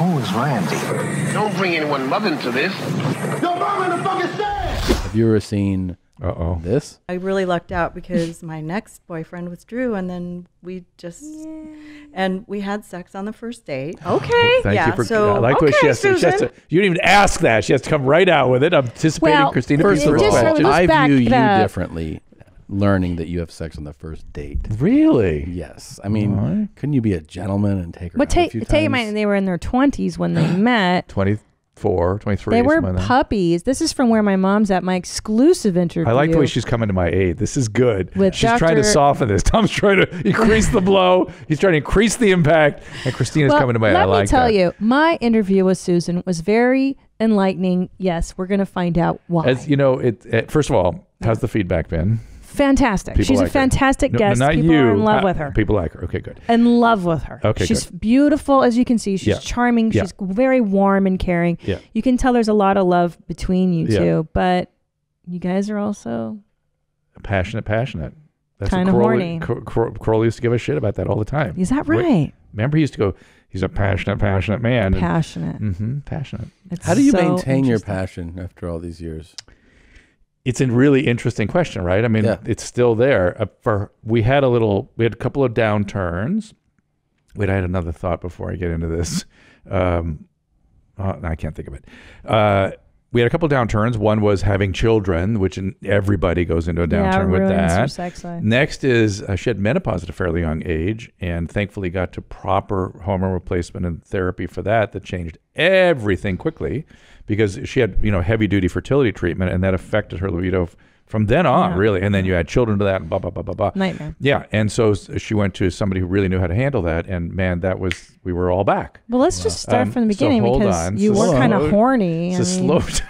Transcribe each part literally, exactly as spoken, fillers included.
Who is Randy? Don't bring anyone mother into this. Your mom in the fucking stand! Have you ever seen Uh-oh. this? I really lucked out because my next boyfriend was Drew, and then we just yeah. and we had sex on the first date. Okay, thank yeah, you for. So, I like okay, what she has, to, she has to. You didn't even ask that. She has to come right out with it. I'm anticipating well, Christina. First of all, I view you up. differently. Learning that you have sex on the first date. Really? Yes. I mean, right. couldn't you be a gentleman and take her But out take, a few take in times? mind, they were in their twenties when they met. twenty-four, twenty-three. They were puppies. This is from where my mom's at, my exclusive interview. I like the way she's coming to my aid. This is good. With she's Doctor trying to soften this. Tom's trying to increase the blow. He's trying to increase the impact. And Christina's well, coming to my aid. let I like me tell that. you, my interview with Susan was very enlightening. Yes, we're going to find out why. As you know, it, it first of all, how's the feedback been? Fantastic. People She's like a fantastic her. guest. No, not People you. are in love Uh, with her. People like her. Okay, good. In love with her. Okay, She's good. beautiful, as you can see. She's Yeah. charming. Yeah. She's very warm and caring. Yeah. You can tell there's a lot of love between you Yeah. two, but you guys are also Passionate, passionate. That's Kinda what horny. Crowley, Cro- Crowley used to give a shit about that all the time. Is that right? Remember, he used to go, he's a passionate, passionate man. And- Passionate. Mm-hmm, passionate. It's How do you so maintain your interesting. passion after all these years? It's a really interesting question, right? I mean, Yeah. it's still there. Uh, for we had a little, we had a couple of downturns. Wait, I had another thought before I get into this. Um, oh, no, I can't think of it. Uh, we had a couple of downturns. One was having children, which in, everybody goes into a Yeah, downturn with ruins your that. sex life. Next is uh, she had menopause at a fairly young age, and thankfully got to proper hormone replacement and therapy for that. That changed everything quickly. Because she had, you know, heavy duty fertility treatment, and that affected her libido f- from then on, Yeah. really. And then you had children to that, and blah blah blah blah blah. Nightmare. Yeah, and so s- she went to somebody who really knew how to handle that, and man, that was we were all back. Well, let's just start Um, from the so beginning hold because on. you So were slow- kind of horny. So I slow mean, down.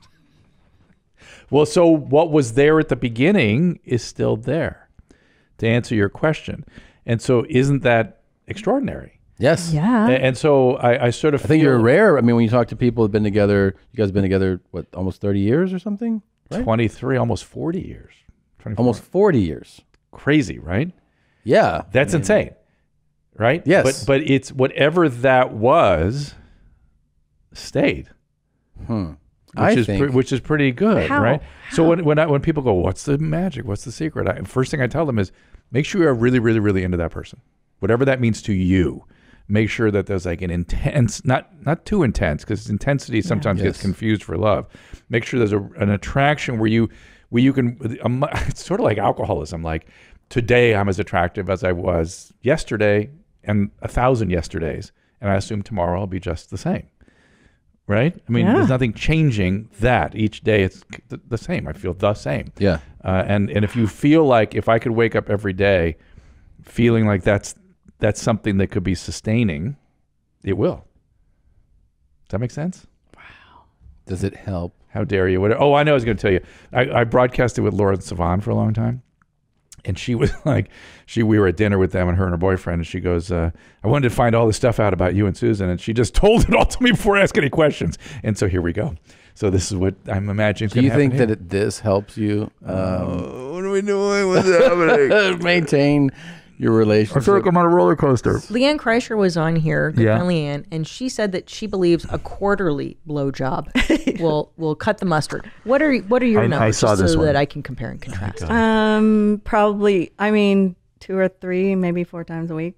Well, so what was there at the beginning is still there, to answer your question, and so isn't that extraordinary? Yes. Yeah. A- And so I, I sort of I think feel you're rare. I mean, when you talk to people who've been together, you guys have been together, what, almost thirty years or something? Right? twenty-three, almost forty years. twenty-four. Almost forty years. Crazy, right? Yeah. That's I mean, insane, right? Yes. But but it's whatever that was stayed, Hmm. which I is think, pre- which is pretty good, How? right? So when when I, when people go, what's the magic? What's the secret? I, first thing I tell them is make sure you're really really really into that person, whatever that means to you. Make sure that there's like an intense, not not too intense, because intensity sometimes Yes. gets confused for love. Make sure there's a, an attraction where you where you can. Um, it's sort of like alcoholism. Like today, I'm as attractive as I was yesterday, and a thousand yesterdays, and I assume tomorrow I'll be just the same. Right? I mean, Yeah. there's nothing changing that each day. It's th- the same. I feel the same. yeah. Uh, and and if you feel like if I could wake up every day, feeling like that's that's something that could be sustaining, it will. Does that make sense? Does it help? How dare you? What, oh, I know I was going to tell you. I, I broadcasted with Lauren Sivan for a long time. And she was like, she we were at dinner with them and her and her boyfriend. And she goes, uh, I wanted to find all this stuff out about you and Susan. And she just told it all to me before I asked any questions. And so here we go. So this is what I'm imagining. Do you think that it, this helps you um, Uh, what are we doing? What's happening? maintain your relationship? I feel like I'm on a roller coaster. Leanne Kreischer was on here, good Yeah. friend Leanne, and she said that she believes a quarterly blowjob will will cut the mustard. What are what are your I- I numbers, saw just this so one. that I can compare and contrast? Um, probably. I mean, two or three, maybe four times a week.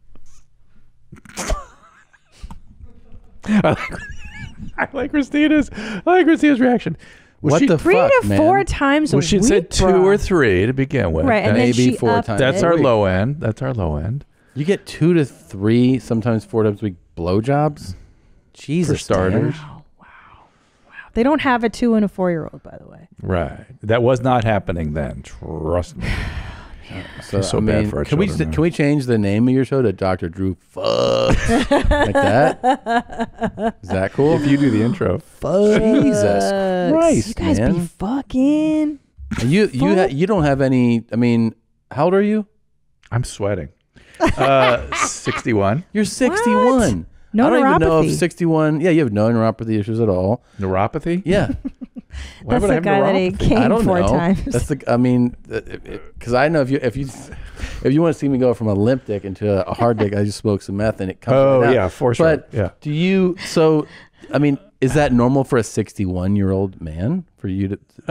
I like, I like Christina's. I like Christina's reaction. Was What she, the three fuck, to man? four times a well, she week. said two bruh. or three to begin with. Right, and then Maybe she four upped times. That's it. our Wait. low end. That's our low end. You get two to three, sometimes four times a week blowjobs? Jesus. For starters. Dan. They don't have a two and a four year old, by the way. Right. That was not happening then. Trust me. So, so I bad mean, for our can we children, can we change the name of your show to Doctor Drew Fucks? Like that? Is that cool? If you do the intro. Jesus Fucks. Christ, You guys man. be fucking. And you you ha- you don't have any. I mean, how old are you? I'm sweating. Uh, sixty-one. You're sixty-one. No I don't even know if neuropathy. sixty-one. Yeah, you have no neuropathy issues at all. Neuropathy? Yeah. Why That's would I the have guy that ate neuropathy? cane I don't four know. times. That's the. I mean, because I know if you if you if you want to see me go from a limp dick into a hard dick, I just smoke some meth and it comes. Oh right out. yeah, for sure. But yeah. do you? So, I mean, is that normal for a sixty-one-year-old man for you to? Uh,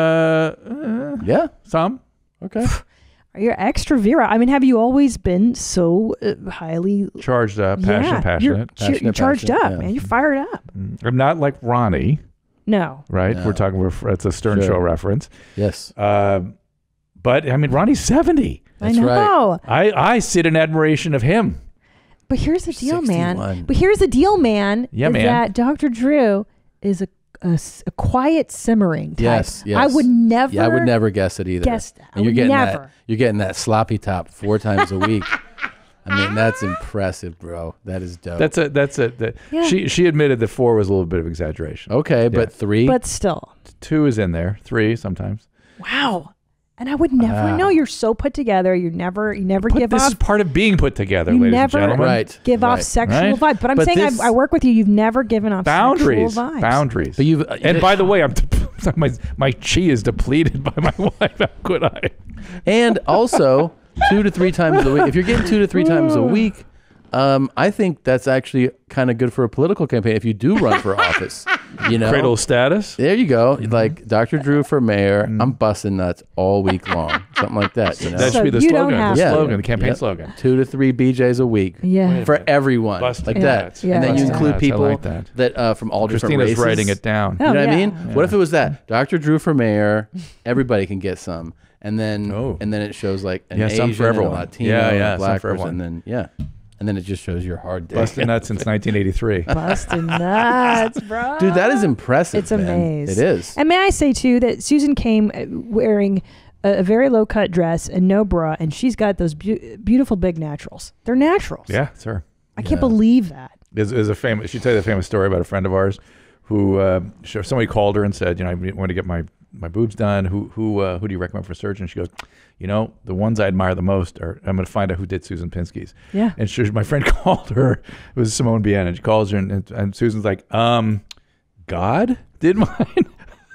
uh, Yeah. some. Okay. You're extra Vera. I mean, have you always been so uh, highly Charged up, passionate, yeah, passionate. You're, you're, Passionate, you're charged passionate, up, yeah. man. You're fired up. I'm not like Ronnie, No. right? No. We're talking. We're, it's a Stern Sure. Show reference. Yes. Um, but I mean, Ronnie's seventy. That's I know. right. I I sit in admiration of him. But here's the deal, man. sixty-one. But here's the deal, man. Yeah, is man. That Doctor Drew is a, a s- a quiet simmering type. Yes, yes. I would never. Yeah, I would never guess it either. guess that. I And you're would getting never. that. You're getting that sloppy top four times a week. I mean, that's impressive, bro. That is dope. That's a that's a. That, Yeah. She she admitted that four was a little bit of exaggeration. okay, but three. But still, Two is in there. Three sometimes. wow. And I would never Ah. know. You're so put together. You never, you never Put- give this off. is part of being put together, You ladies never- and gentlemen. Right. Give off right. sexual Right. vibes, but I'm But saying this- I, I work with you. You've never given off Boundaries. sexual vibes. Boundaries. But you've. uh, And by the way, I'm my my chi is depleted by my wife. How could I? And also, two to three times a week. If you're getting two to three times a week, um, I think that's actually kind of good for a political campaign. If you do run for office, you know, Cradle status. there you go. Like Doctor Drew for mayor, I'm busting nuts all week long, something like that. You know, That So should be the you don't slogan. have The to. slogan. The campaign Yep. slogan. two to three B Js a week. Yeah. For everyone, Busting like nuts. that, Yeah. and then you Busting include nuts. I people like that. uh, from all different Christina's races. writing it down. Oh, You know what I yeah. mean? What if it was that Doctor Drew for mayor? Everybody can get some, and then Oh. and then it shows like an Yeah, some Asian for everyone. and a Latino, Yeah, and a yeah, some black for person, everyone. and then yeah, and then it just shows your hard dick. Busting nuts since nineteen eighty-three. Busting nuts, bro. Dude, that is impressive. It's man. amazing. It is. And may I say too that Susan came uh, wearing a, a very low cut dress and no bra, and she's got those beau- beautiful big naturals. They're naturals. Yeah, it's her. I can't believe that. There's, there's a famous. She tell you the famous story about a friend of ours who uh, she- somebody called her and said, you know, I want to get my my boobs done. Who who uh, who do you recommend for a surgeon? She goes, you know, the ones I admire the most are I'm going to find out who did Susan Pinsky's. Yeah. And she, my friend called her. It was Simone Bien, and she calls her, and, and, and Susan's like, um, God did mine.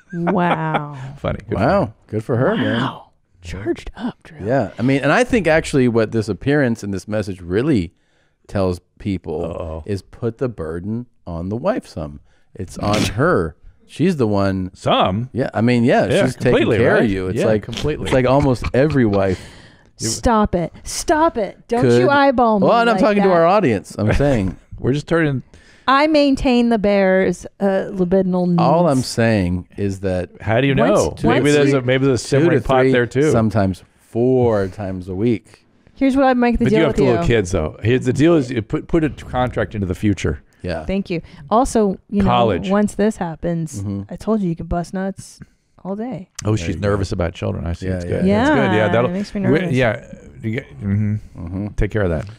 Wow. Funny. Good for Wow, her. good for her, man. Wow. Charged up, Drew. Yeah, I mean, and I think actually what this appearance and this message really tells people Uh-oh. is put the burden on the wife some. It's on her. She's the one. Some. Yeah, I mean, yeah, Yeah, she's taking completely, care right? of you. It's Yeah, like completely. It's like almost every wife. Stop it. Stop it. Don't could- you eyeball me. Well, and I'm like talking to that. our audience. I'm saying We're just turning. I maintain the bear's uh, libidinal needs. all I'm saying is that How do you Once- know? maybe once there's you- a maybe there's a two to simmering pot three, there too. sometimes four times a week. Here's what I make the But deal you have with little you. kids though. Here's the deal: is you put put a contract into the future. Yeah. Thank you. Also, you College. know, once this happens, Mm-hmm. I told you you could bust nuts all day. Oh, she's you go. nervous about children. I see. Yeah, it's yeah. good. That's good. Yeah, Yeah, that'll it makes me we- nervous. yeah, you get, mm-hmm. take care of that.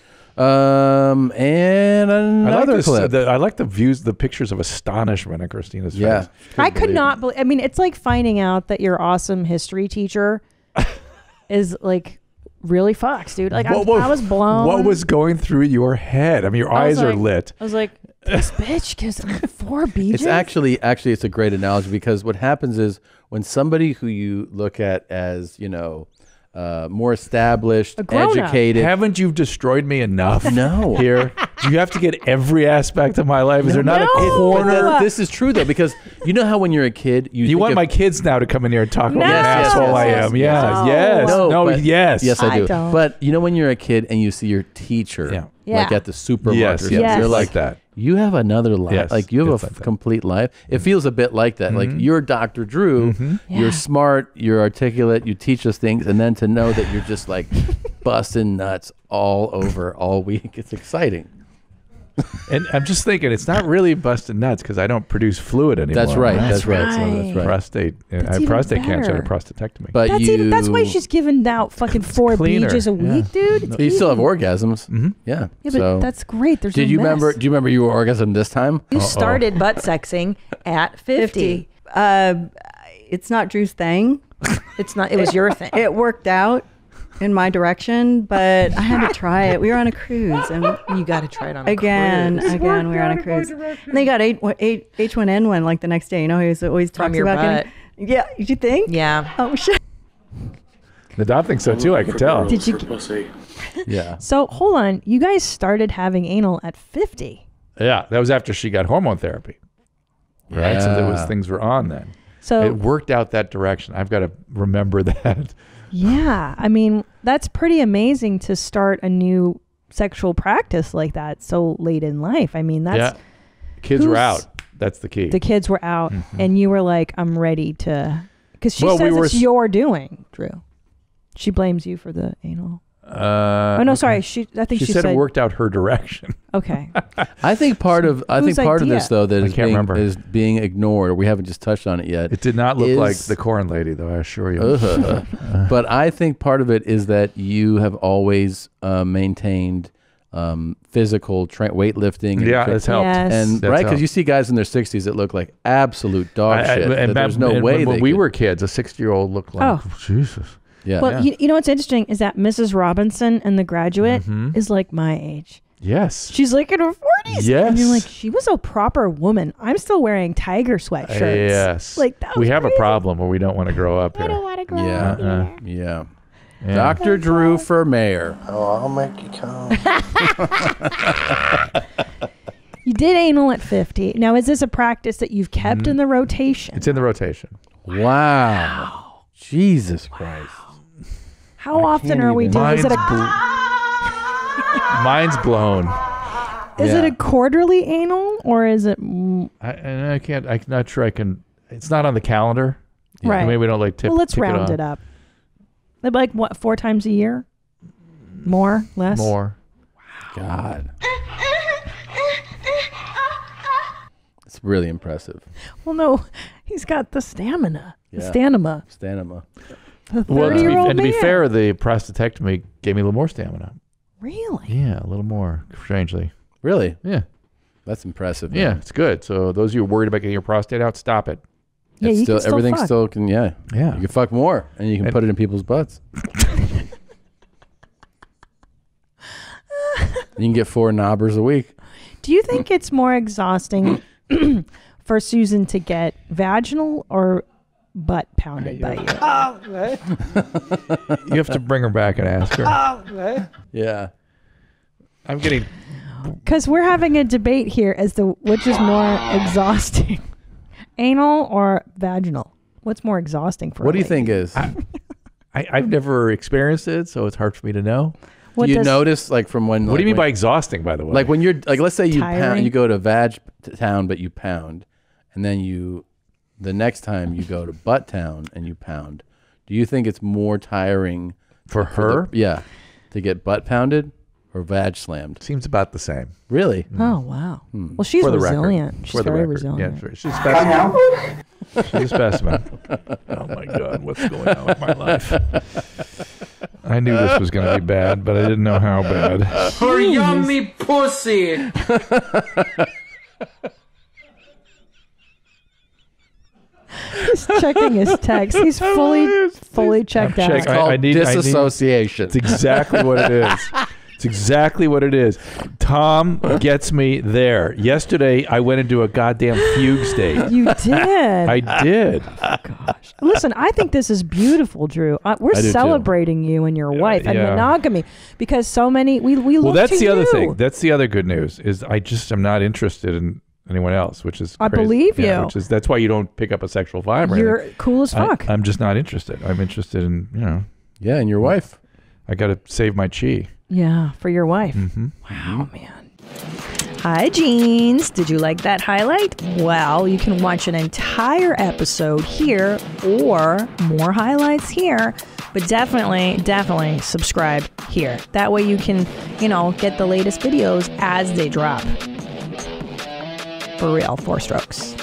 Um, and I like another this, clip. the, I like the views, the pictures of astonishment on Christina's yeah. face. I could believe not believe. I mean, it's like finding out that your awesome history teacher is like really fucked, dude. Like I, What- what- I was blown. What was going through your head? I mean, your I was eyes are like- lit. I was like, this bitch gives four beeges. It's actually actually it's a great analogy because what happens is when somebody who you look at as, you know, uh, more established, A grown-up. educated. Haven't you destroyed me enough? No. Here, do you have to get every aspect of my life? Is there not No. a But corner? that- this is true though because you know how when you're a kid you You think want of- my kids now to come in here and talk about No. what an Yes, yes, asshole I yes, am. yes, Yes, yes. yes. No, No, but- yes. Yes, I I do. don't. But you know when you're a kid and you see your teacher, Yeah. like Yeah. at the supermarket, Yes, or yes, something, yes. you're like like that. You have another life. Yes, like you have it's a like f- that. complete life. It feels a bit like that. Like you're Doctor Drew. Yeah. You're smart. You're articulate. You teach us things, and then to know that you're just like busting nuts all over all week. It's exciting. And I'm just thinking, it's not really busted nuts because I don't produce fluid anymore. That's right. That's That's, right. right. So that's right. Prostate. I That's have even prostate cancer. I had a better. prostatectomy. But That's you, even. That's why she's giving out fucking four cleaner. beeges a Yeah. week, dude. It's But you still have easy. orgasms. Mm-hmm. Yeah. Yeah, but so that's great. There's did no you mess. remember? Do you remember you were orgasm this time? You started butt sexing at fifty. fifty. Uh, it's not Drew's thing. It's not. It was your thing. It worked out in my direction, but I had to try it. We were on a cruise, and You got to try it on a again, cruise. again, we were on a cruise. And they got eight, eight, H one N one like the next day. You know, he was always From talks your about butt. getting. Yeah, you think? Yeah. Oh shit. The Dom thinks so too. I could tell. Did you? Yeah. So hold on. You guys started having anal at fifty. Yeah, that was after she got hormone therapy. Right, so there was Yeah. things were on then. So It worked out that direction. I've got to remember that. yeah, I mean that's pretty amazing to start a new sexual practice like that so late in life. I mean that's yeah, kids were who's- out. That's the key. the kids were out, Mhm. and you were like, "I'm ready to," because she Well, we says were it's s- your doing, Drew. She blames you for the anal. Uh, oh no, okay. sorry. She I think She, she, said, said it worked out her direction. Okay. I think part of I think whose part of idea? this though that I is can't being, remember. is being ignored, or we haven't just touched on it yet. It did not look is- like the corn lady, though. I assure you. Ugh. But I think part of it is that you have always uh, maintained um, physical tra- weightlifting. And Yeah, tra- that's helped. Yes. And That's right, because helped. you see guys in their sixties that look like absolute dog I- I- shit. that and there's back- no and way when, when they we could- were kids, a sixty-year-old looked like Oh. Jesus. Yeah. Well, Yeah. you, you know what's interesting is that Missus Robinson in The Graduate Mhm. is like my age. Yes. She's like in her forties. Yes. And you're like, she was a proper woman. I'm still wearing tiger sweatshirts. Yes. Like that we was have crazy. a problem where we don't want to grow up here. want to grow Yeah. Uh-uh. Yeah. Yeah. Doctor Drew for mayor. Oh, I'll make you come. You did anal at fifty. Now, is this a practice that you've kept in the rotation? It's in the rotation. Wow. Jesus Christ. How often can't are we even- doing? Is it Mine's, a bl- Mine's blown. is it Yeah. a quarterly anal or is it mm, I, and I can't. I'm not sure I can. It's not on the calendar. right? Maybe we don't like tip. Well, let's tick round it, it up. Like what? Four times a year? More? Less? More. God. It's really impressive. Well, no, he's got the stamina. The Yeah. stamina. Stamina. The Well, to be, thirty-year-old and to be man. fair, the prostatectomy gave me a little more stamina. Really? Yeah, a little more. Strangely. Really? Yeah. That's impressive. Yeah, man. it's good. So those of you who are worried about getting your prostate out, stop it. Yeah, It's you still, can still everything fuck. still can yeah. Yeah. You can fuck more and you can And- put it in people's butts. You can get four knobbers a week. Do you think it's more exhausting for Susan to get vaginal or butt pounded by you? You have to bring her back and ask her. Yeah. I'm getting. Because we're having a debate here as to which is more exhausting, anal or vaginal. What's more exhausting for? What a do you lady? think is? I, I've never experienced it, so it's hard for me to know. What do you does- notice like from when What like, do you mean by when, exhausting, by the way? like when you're like let's say you Tiring? pound you go to vag t- town but you pound and then you the next time you go to butt town and you pound. Do you think it's more tiring for for her, the- yeah, to get butt pounded or vag slammed? seems about the same. Really? Oh wow. Well, she's For the resilient. record. She's For the very record. resilient. Yeah, she's a specimen. She's a specimen. Oh my God, what's going on with my life? I knew this was going to be bad, but I didn't know how bad. Her yummy pussy. He's checking his text. He's fully, fully checked I'm out. checked. It's called I need- I need- disassociation. It's exactly what it is. It's exactly what it is. Tom gets me there. Yesterday, I went into a goddamn fugue state. You did. I did. Gosh. Listen, I think this is beautiful, Drew. Uh, we're I do too. celebrating you and your wife and yeah. monogamy because so many we we Well, look that's to the other you. thing. That's the other good news is I just am not interested in anyone else, which is I crazy. believe Yeah, you. Which is that's why you don't pick up a sexual vibe. or You're anything. cool as I, fuck. I'm just not interested. I'm interested in you know. Yeah, and your wife. I got to save my chi. yeah, for your wife. Mm-hmm. Wow, man. Hi, Jeans. Did you like that highlight? Well, you can watch an entire episode here or more highlights here, but definitely, definitely subscribe here. That way you can, you know, get the latest videos as they drop. For real, four strokes.